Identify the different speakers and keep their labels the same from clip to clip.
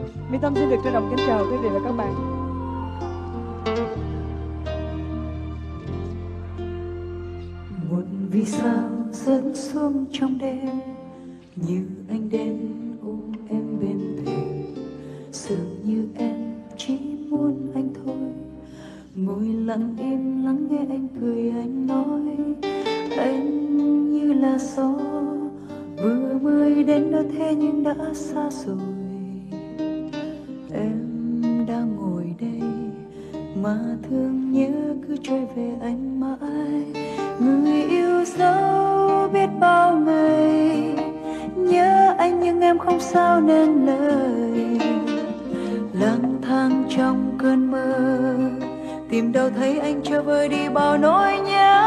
Speaker 1: Mỹ Tâm xin được trân trọng kính chào quý vị và các bạn.
Speaker 2: Một vì sao rớt xuống trong đêm, như anh đến ôm em bên thềm, dường như em chỉ muốn anh thôi. Ngồi lặng im lắng nghe anh cười, anh nói anh như là gió vừa mới đến đó thế nhưng đã xa rồi. Em đang ngồi đây mà thương nhớ cứ trôi về anh mãi. Người yêu dấu biết bao ngày nhớ anh nhưng em không sao nên lời. Lang thang trong cơn mơ tìm đâu thấy anh trở vơi đi bao nỗi nhớ.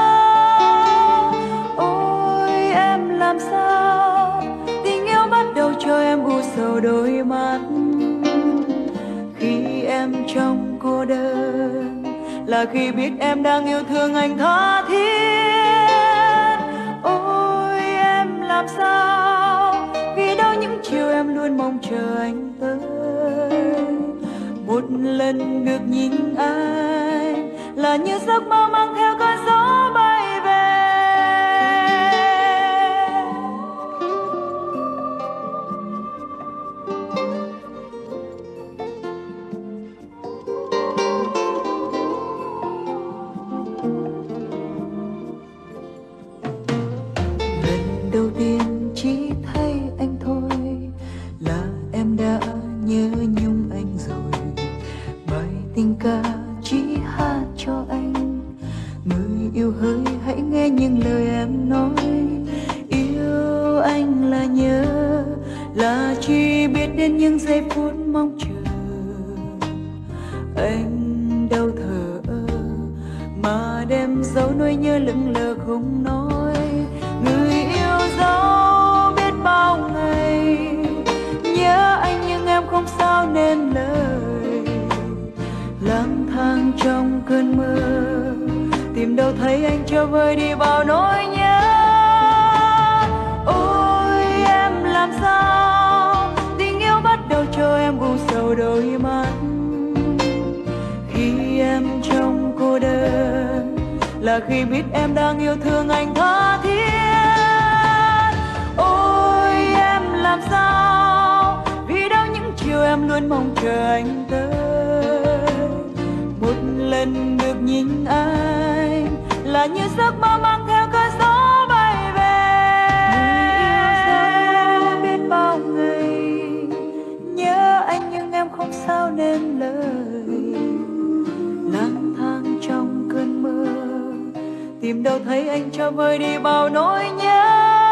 Speaker 2: Ôi em làm sao tình yêu bắt đầu cho em u sầu đôi mắt. Khi em trong cô đơn là khi biết em đang yêu thương anh tha thiết. Ôi em làm sao vì đâu những chiều em luôn mong chờ anh tới. Một lần được nhìn anh là như giấc mơ mang theo cơn gió bay về. Lần đầu tiên chỉ thấy anh thôi là em đã nhớ nhung anh rồi. Bài tình ca chỉ hát cho anh, người yêu hỡi hãy nghe những lời em nói. Yêu anh là nhớ, là chỉ biết đến những giây phút mong chờ. Anh đau thở mà đem dấu nỗi nhớ lững lờ không nói. Người yêu dấu biết bao ngày nhớ anh nhưng em không sao nên lời. Lang thang trong cơn mơ tìm đâu thấy anh trở vơi đi bao nỗi nhớ. Ôi em làm sao tình yêu bắt đầu cho em u sầu đôi mắt. Khi em trong cô đơn là khi biết em đang yêu thương anh tha thiết. Ôi em làm sao vì đâu những chiều em luôn mong chờ anh tới. Một lần được nhìn anh là như giấc mơ mang theo cơn gió bay về. Người yêu dấu biết bao ngày nhớ anh nhưng em không sao nên lời. Lang thang trong cơn mơ tìm đâu thấy anh cho vơi đi bao nỗi nhớ.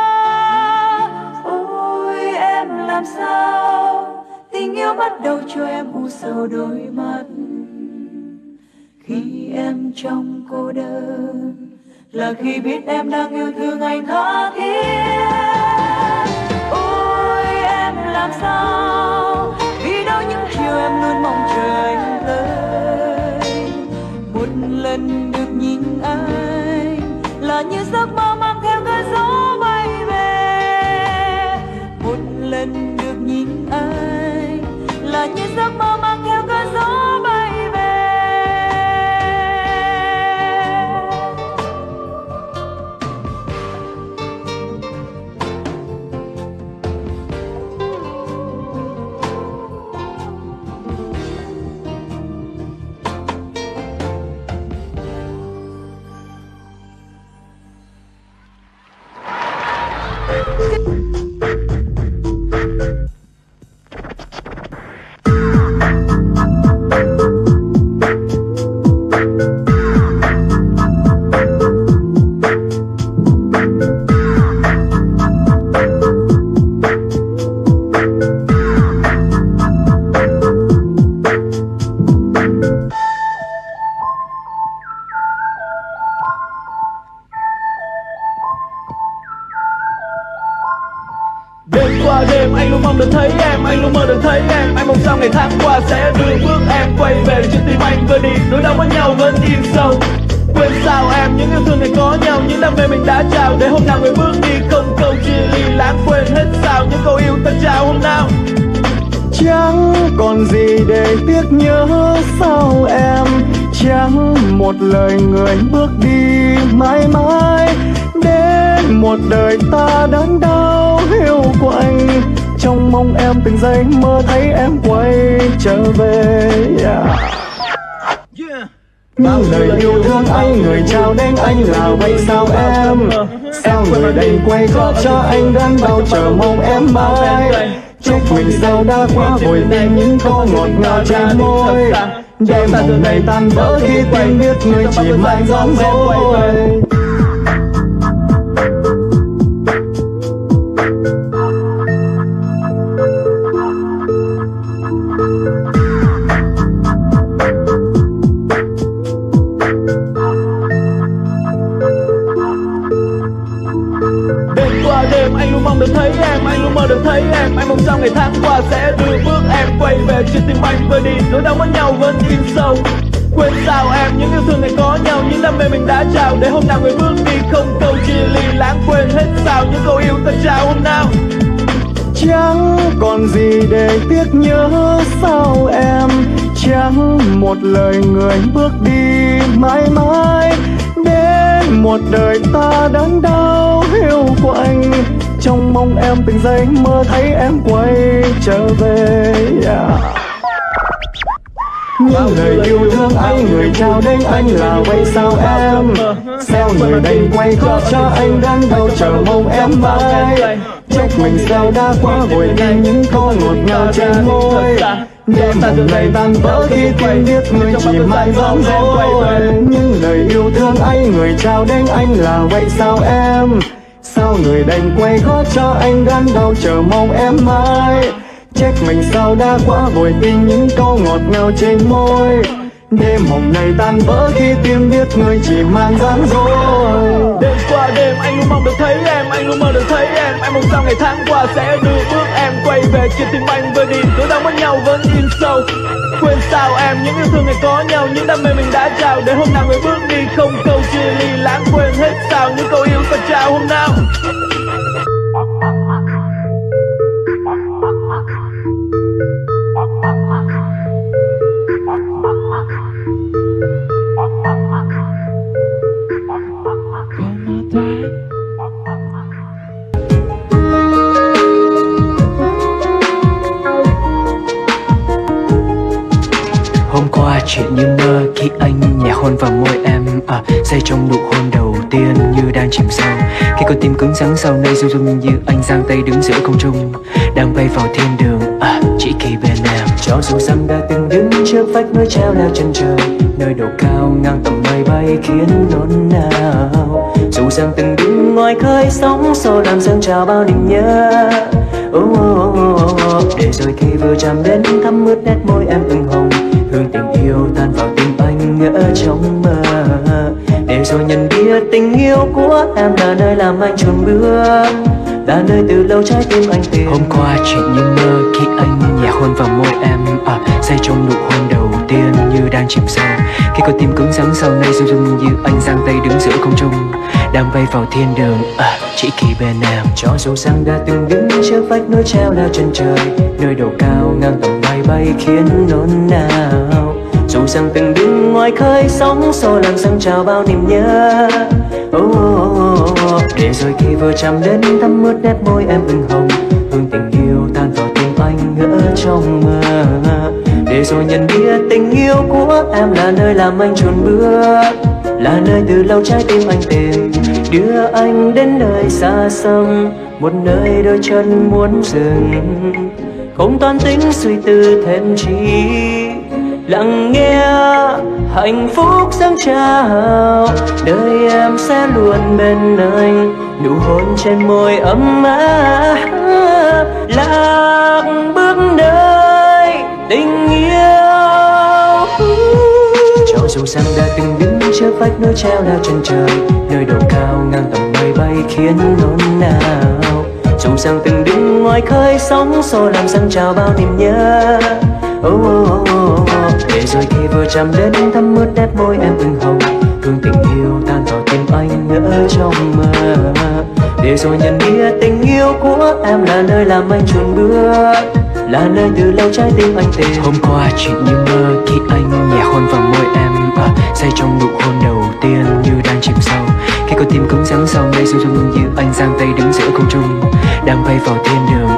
Speaker 2: Ôi em làm sao tình yêu bắt đầu cho em u sầu đôi mắt. Khi em trong cô đơn là khi biết em đang yêu thương anh tha thiết. Ôi em làm sao vì đâu những chiều em luôn mong chờ anh tới. Một lần được nhìn anh là như giấc mơ mang theo cơn gió bay về. Một lần được nhìn anh là như giấc mơ mang theo cơn gió bay về.
Speaker 3: Qua đêm anh luôn mong được thấy em, anh luôn mơ được thấy em. Anh mong sao ngày tháng qua sẽ đưa bước em quay về trên tim anh vơi đi nỗi đau với nhau vẫn in sâu. Quên sao em những yêu thương này có nhau, những đam mê mình đã trao để hôm nào người bước đi không câu chia ly. Lãng quên hết sao những câu yêu ta trao hôm nào.
Speaker 2: Chẳng
Speaker 4: còn gì để tiếc nhớ sao em, chẳng một lời người bước đi mãi mãi, đến một đời ta đớn đau hiu quạnh, trong mong em từng giây mơ thấy em quay trở về. Những lời yêu thương anh người trao đến anh là vậy sao em, sao người đành quay gót cho anh đớn đau chờ mong em mãi, trách mình sao đã quá vội tình những câu ngọt ngào trên môi, đêm mộng này tan vỡ khi tim biết người chỉ mãi gióng dối.
Speaker 3: Đêm anh luôn mong được thấy em, anh luôn mơ được thấy em, anh mong sao ngày tháng qua sẽ đưa bước em quay về trên tim anh vơi đi nỗi đau mất nhau vẫn in sâu. Quên sao em những yêu thương này có nhau, những đam mê mình đã trao để hôm nào người bước đi không câu chia ly, lãng quên hết sao những câu yêu ta trao hôm nào.
Speaker 4: Chẳng còn gì để tiếc nhớ sao em, chẳng một lời người bước đi mãi mãi, đến một đời ta đớn đau hiu quạnh, trong mong em từng giây mơ thấy em quay trở về. Những lời yêu thương anh người trao đến anh là vậy sao em, sao người đành quay gót cho anh đớn đau chờ mong em mãi, trách mình sao đã quá vội tình những câu ngọt ngào trên môi, đêm mộng này tan vỡ khi tim biết người chỉ mãi gióng dối. Những lời yêu thương anh người trao đến anh là vậy sao em, sao người đành quay gót cho anh đớn đau chờ mong em mãi, trách mình sao đã quá vội tình những câu ngọt ngào trên môi, đêm mộng này tan vỡ khi tim biết người chỉ mang gian dối.
Speaker 3: Đêm qua đêm anh luôn mong được thấy em, anh luôn mơ được thấy em, anh mong sao ngày tháng qua sẽ đưa bước em quay về trên tim anh vơi đi nỗi đau mất nhau vẫn in sâu. Quên sao em những yêu thương này có nhau, những đam mê mình đã trao để hôm nào người bước đi không câu chia ly, lãng quên hết sao những câu yêu ta trao hôm nào.
Speaker 5: Hôm qua chuyện như mơ khi anh nhẹ hôn vào môi em, say trong nụ hôn đầu tiên như đang chìm sâu. Khi con tim cứng rắn sau này run run như anh giang tay đứng giữa không trung, đang bay vào thiên đường, chỉ khi bên em. Cho dù rằng đã từng đứng trước vách núi treo leo chân trời, nơi độ cao ngang tầm mây bay khiến nôn nao. Dù rằng từng đứng ngoài khơi sóng xô làm dâng trào bao niềm nhớ. Để rồi khi vừa chạm đến thắm mướt nét môi em ửng hồng, hương tình yêu tan vào tim anh ngỡ trong mơ. Để rồi nhận biết tình yêu của em là nơi làm anh chùn bước, là nơi từ lâu trái tim anh tìm. Hôm qua chuyện như mơ khi anh nhẹ hôn vào môi em, say trong nụ hôn đầu tiên như đang chìm sâu. Khi con tim cứng rắn sau này run run như anh giang tay đứng giữa không trung, đang bay vào thiên đường, chỉ khi bên em. Cho dù rằng đã từng đứng trước vách núi treo leo chân trời, nơi độ cao ngang tầm bay bay khiến nôn nao. Dù rằng từng đứng ngoài khơi sóng xô làm dâng trào bao niềm nhớ. Để rồi khi vừa chạm đến thắm mướt nét môi em ửng hồng, hương tình yêu tan vào tim anh ngỡ trong mơ. Để rồi nhận biết tình yêu của em là nơi làm anh chùn bước, là nơi từ lâu trái tim anh tìm. Đưa anh đến nơi xa xăm, một nơi đôi chân muốn dừng, không toan tính suy tư thêm chi, lặng nghe hạnh phúc dâng trào. Đời em sẽ luôn bên anh, nụ hôn trên môi ấm áp, lạc bước nơi tình yêu. Cho dù rằng đã từng đứng trước vách núi treo leo chân trời, nơi độ cao ngang tầm mây bay khiến nôn nao. Dù rằng từng đứng ngoài khơi sóng xô làm dâng trào bao niềm nhớ. Để rồi khi vừa chạm đến thắm mướt nét môi em ửng hồng, hương tình yêu tan vào tim anh ngỡ trong mơ. Để rồi nhận biết tình yêu của em là nơi làm anh chùn bước, là nơi từ lâu trái tim anh tìm. Hôm qua chuyện như mơ khi anh nhẹ hôn vào môi em, say trong nụ hôn đầu tiên như đang chìm sâu. Khi con tim cứng rắn sau đây rung rung như anh giang tay đứng giữa không trung, đang bay vào thiên đường